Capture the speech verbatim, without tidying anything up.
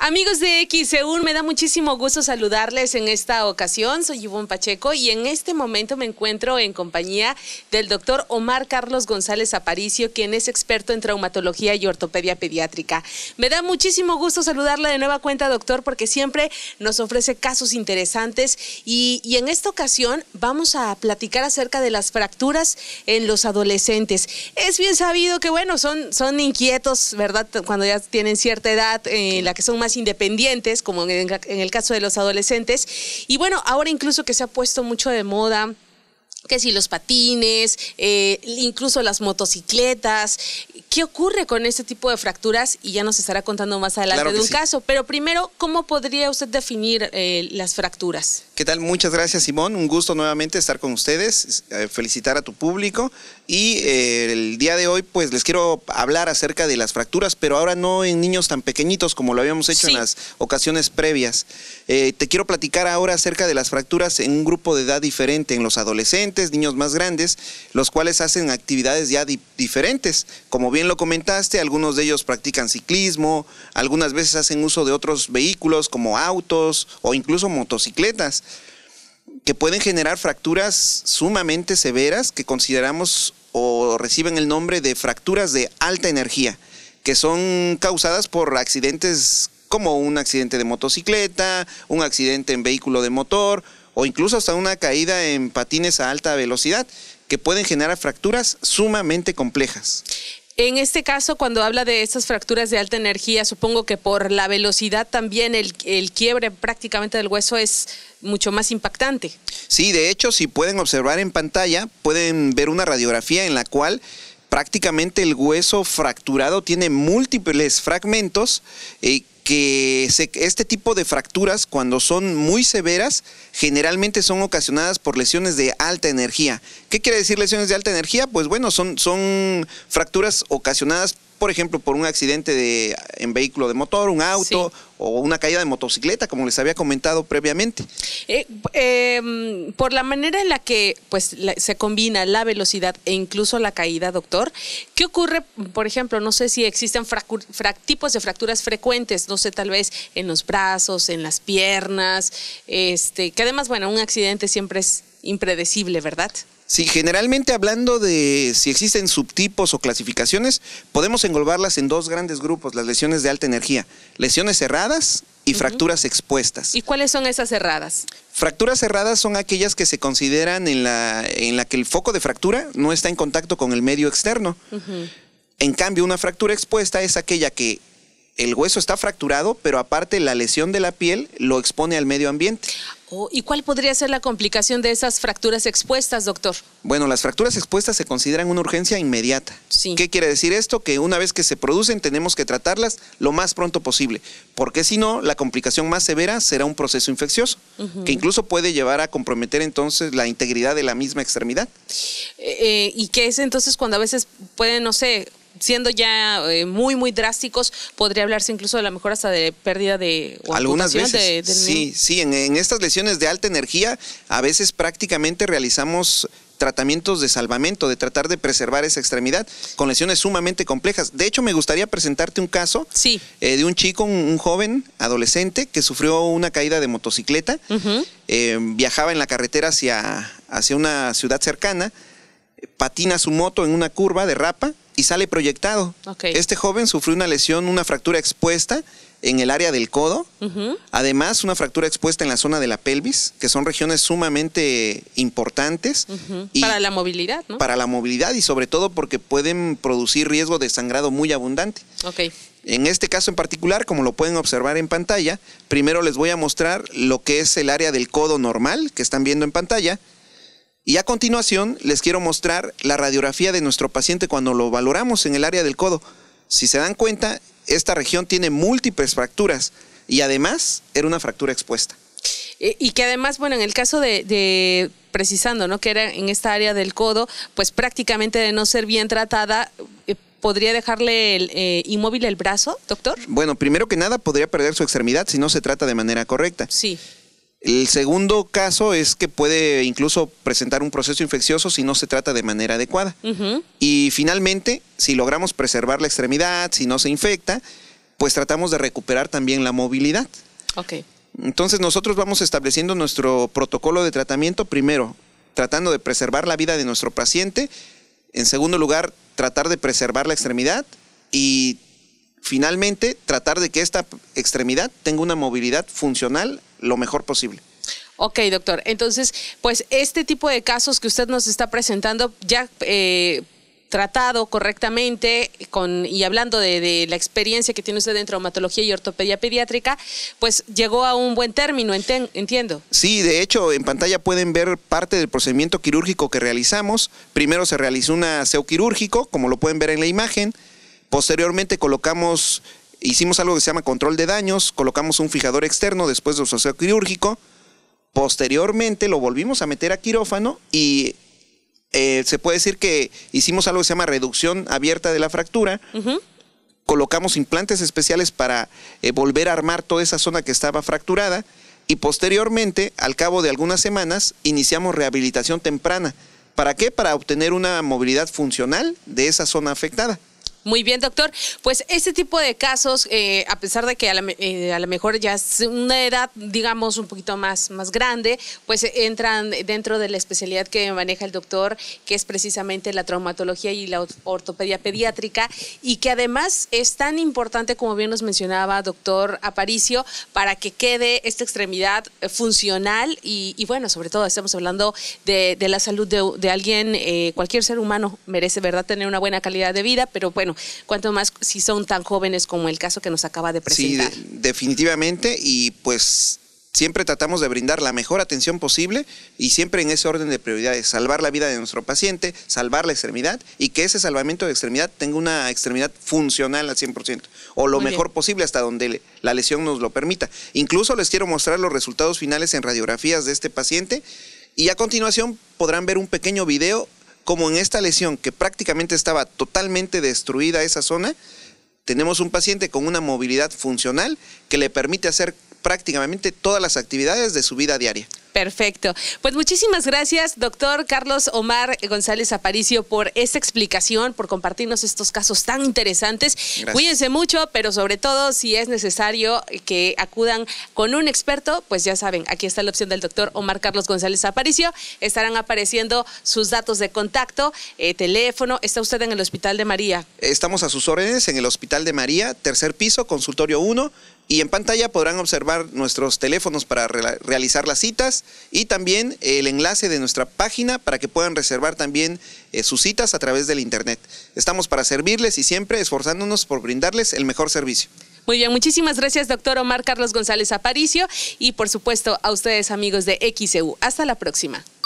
Amigos de X E U N, me da muchísimo gusto saludarles en esta ocasión. Soy Ivonne Pacheco y en este momento me encuentro en compañía del doctor Omar Carlos González Aparicio, quien es experto en traumatología y ortopedia pediátrica. Me da muchísimo gusto saludarle de nueva cuenta, doctor, porque siempre nos ofrece casos interesantes y, y en esta ocasión vamos a platicar acerca de las fracturas en los adolescentes. Es bien sabido que, bueno, son, son inquietos, ¿verdad? Cuando ya tienen cierta edad, en eh, la que son más independientes, como en, en el caso de los adolescentes. Y bueno, ahora incluso que se ha puesto mucho de moda, que si los patines, eh, incluso las motocicletas. ¿Qué ocurre con este tipo de fracturas? Y ya nos estará contando más adelante claro de un sí. caso. Pero primero, ¿cómo podría usted definir eh, las fracturas? ¿Qué tal? Muchas gracias, Simón. Un gusto nuevamente estar con ustedes, eh, felicitar a tu público. Y eh, el día de hoy, pues, les quiero hablar acerca de las fracturas, pero ahora no en niños tan pequeñitos como lo habíamos hecho sí. en las ocasiones previas. Eh, te quiero platicar ahora acerca de las fracturas en un grupo de edad diferente, en los adolescentes, niños más grandes, los cuales hacen actividades ya di diferentes. Como bien lo comentaste, algunos de ellos practican ciclismo, algunas veces hacen uso de otros vehículos como autos o incluso motocicletas, que pueden generar fracturas sumamente severas que consideramos o reciben el nombre de fracturas de alta energía, que son causadas por accidentes como un accidente de motocicleta, un accidente en vehículo de motor o incluso hasta una caída en patines a alta velocidad, que pueden generar fracturas sumamente complejas. En este caso, cuando habla de estas fracturas de alta energía, supongo que por la velocidad también el, el quiebre prácticamente del hueso es mucho más impactante. Sí, de hecho, si pueden observar en pantalla, pueden ver una radiografía en la cual prácticamente el hueso fracturado tiene múltiples fragmentos eh, que se, este tipo de fracturas, cuando son muy severas, generalmente son ocasionadas por lesiones de alta energía. ¿Qué quiere decir lesiones de alta energía? Pues bueno, son, son fracturas ocasionadas, por ejemplo, por un accidente de, en vehículo de motor, un auto, sí. o una caída de motocicleta, como les había comentado previamente. Eh, eh, por la manera en la que pues, la, se combina la velocidad e incluso la caída, doctor, ¿qué ocurre, por ejemplo, no sé si existen tipos de fracturas frecuentes, no sé, tal vez en los brazos, en las piernas, este, que además, bueno, un accidente siempre es impredecible, ¿verdad? Sí, generalmente hablando de si existen subtipos o clasificaciones, podemos englobarlas en dos grandes grupos, las lesiones de alta energía, lesiones cerradas y uh-huh. fracturas expuestas. ¿Y cuáles son esas cerradas? Fracturas cerradas son aquellas que se consideran en la, en la que el foco de fractura no está en contacto con el medio externo. Uh-huh. En cambio, una fractura expuesta es aquella que el hueso está fracturado, pero aparte la lesión de la piel lo expone al medio ambiente. Oh, ¿y cuál podría ser la complicación de esas fracturas expuestas, doctor? Bueno, las fracturas expuestas se consideran una urgencia inmediata. Sí. ¿Qué quiere decir esto? Que una vez que se producen tenemos que tratarlas lo más pronto posible, porque si no, la complicación más severa será un proceso infeccioso, uh-huh. que incluso puede llevar a comprometer entonces la integridad de la misma extremidad. Eh, eh, ¿Y qué es entonces cuando a veces pueden, no sé, siendo ya eh, muy, muy drásticos, podría hablarse incluso de la mejor hasta de pérdida de o algunas veces, de, del sí, niño? sí, en, en estas lesiones de alta energía a veces prácticamente realizamos tratamientos de salvamento, de tratar de preservar esa extremidad con lesiones sumamente complejas. De hecho, me gustaría presentarte un caso sí. eh, de un chico, un, un joven adolescente que sufrió una caída de motocicleta, uh-huh. eh, viajaba en la carretera hacia, hacia una ciudad cercana, patina su moto en una curva, derrapa y sale proyectado. Okay. Este joven sufrió una lesión, una fractura expuesta en el área del codo, uh-huh. además una fractura expuesta en la zona de la pelvis, que son regiones sumamente importantes. Uh-huh. Y para la movilidad, ¿no? Para la movilidad y sobre todo porque pueden producir riesgo de sangrado muy abundante. Okay. En este caso en particular, como lo pueden observar en pantalla, primero les voy a mostrar lo que es el área del codo normal, que están viendo en pantalla, y a continuación les quiero mostrar la radiografía de nuestro paciente cuando lo valoramos en el área del codo. Si se dan cuenta, esta región tiene múltiples fracturas y además era una fractura expuesta. Y que además, bueno, en el caso de, de precisando, ¿no? que era en esta área del codo, pues prácticamente de no ser bien tratada, eh, ¿podría dejarle el, eh, inmóvil el brazo, doctor? Bueno, primero que nada podría perder su extremidad si no se trata de manera correcta. Sí. El segundo caso es que puede incluso presentar un proceso infeccioso si no se trata de manera adecuada. Uh-huh. Y finalmente, si logramos preservar la extremidad, si no se infecta, pues tratamos de recuperar también la movilidad. Ok. Entonces nosotros vamos estableciendo nuestro protocolo de tratamiento, primero tratando de preservar la vida de nuestro paciente, en segundo lugar tratar de preservar la extremidad y finalmente tratar de que esta extremidad tenga una movilidad funcional lo mejor posible. Ok, doctor. Entonces, pues este tipo de casos que usted nos está presentando ya eh, tratado correctamente con, y hablando de, de la experiencia que tiene usted en traumatología y ortopedia pediátrica, pues llegó a un buen término, enten, entiendo. Sí, de hecho, en pantalla pueden ver parte del procedimiento quirúrgico que realizamos. Primero se realizó un aseo quirúrgico, como lo pueden ver en la imagen. Posteriormente colocamos, hicimos algo que se llama control de daños, colocamos un fijador externo después del aseo quirúrgico. Posteriormente lo volvimos a meter a quirófano y eh, se puede decir que hicimos algo que se llama reducción abierta de la fractura. Uh-huh. Colocamos implantes especiales para eh, volver a armar toda esa zona que estaba fracturada y posteriormente, al cabo de algunas semanas, iniciamos rehabilitación temprana. ¿Para qué? Para obtener una movilidad funcional de esa zona afectada. Muy bien, doctor. Pues este tipo de casos, eh, a pesar de que a lo eh, mejor ya es una edad, digamos, un poquito más, más grande, pues entran dentro de la especialidad que maneja el doctor, que es precisamente la traumatología y la ortopedia pediátrica, y que además es tan importante, como bien nos mencionaba doctor Aparicio, para que quede esta extremidad funcional y, y bueno, sobre todo estamos hablando de, de la salud de, de alguien, eh, cualquier ser humano merece, ¿verdad?, tener una buena calidad de vida, pero bueno, cuanto más si son tan jóvenes como el caso que nos acaba de presentar. Sí, de, definitivamente, y pues siempre tratamos de brindar la mejor atención posible y siempre en ese orden de prioridades, salvar la vida de nuestro paciente, salvar la extremidad y que ese salvamento de extremidad tenga una extremidad funcional al cien por ciento o lo Muy mejor bien. posible hasta donde la lesión nos lo permita. Incluso les quiero mostrar los resultados finales en radiografías de este paciente y a continuación podrán ver un pequeño video como en esta lesión que prácticamente estaba totalmente destruida esa zona, tenemos un paciente con una movilidad funcional que le permite hacer prácticamente todas las actividades de su vida diaria. Perfecto. Pues muchísimas gracias, doctor Carlos Omar González Aparicio, por esta explicación, por compartirnos estos casos tan interesantes. Gracias. Cuídense mucho, pero sobre todo, si es necesario que acudan con un experto, pues ya saben, aquí está la opción del doctor Omar Carlos González Aparicio. Estarán apareciendo sus datos de contacto, eh, teléfono. ¿Está usted en el Hospital de María? Estamos a sus órdenes en el Hospital de María, tercer piso, consultorio uno. Y en pantalla podrán observar nuestros teléfonos para re realizar las citas y también el enlace de nuestra página para que puedan reservar también eh, sus citas a través del internet. Estamos para servirles y siempre esforzándonos por brindarles el mejor servicio. Muy bien, muchísimas gracias, doctor Omar Carlos González Aparicio, y por supuesto a ustedes, amigos de X E U. Hasta la próxima.